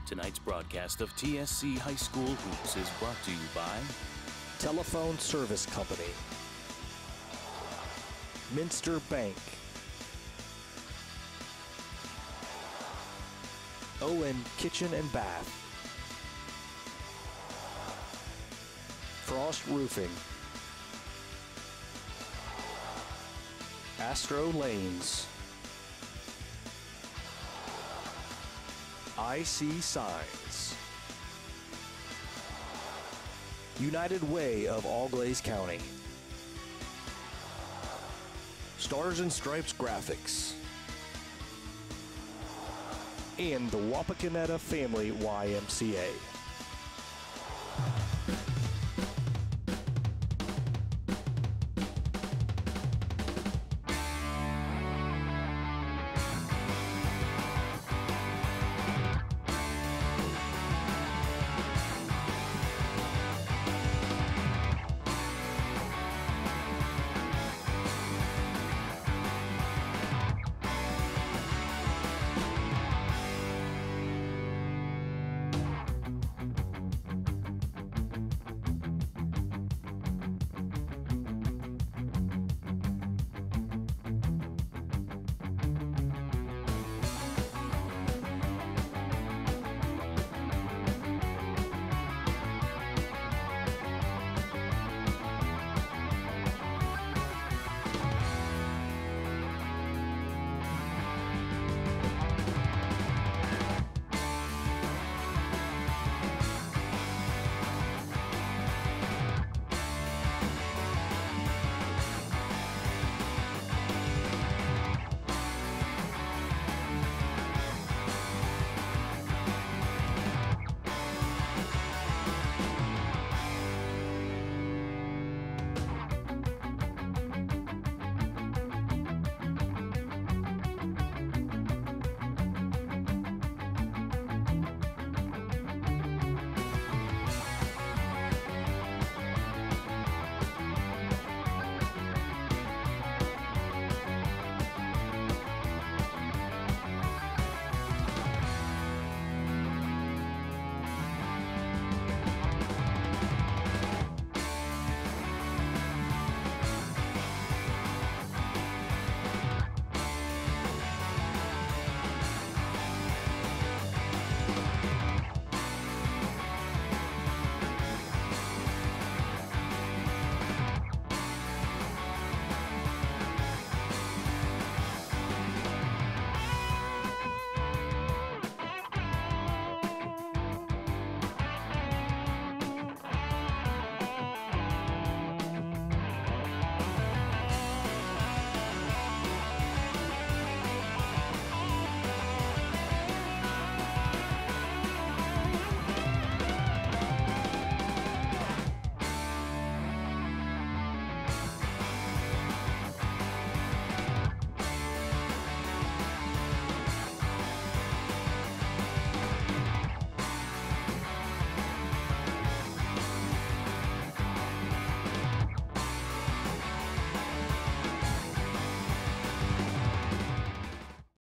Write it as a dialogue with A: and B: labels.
A: Tonight's broadcast of TSC High School Hoops is brought to you by
B: Telephone Service Company, Minster Bank, Owen Kitchen and Bath, Frost Roofing, Astro Lanes, IC Signs, United Way of Allglaze County, Stars and Stripes Graphics, and the Wapakoneta Family YMCA.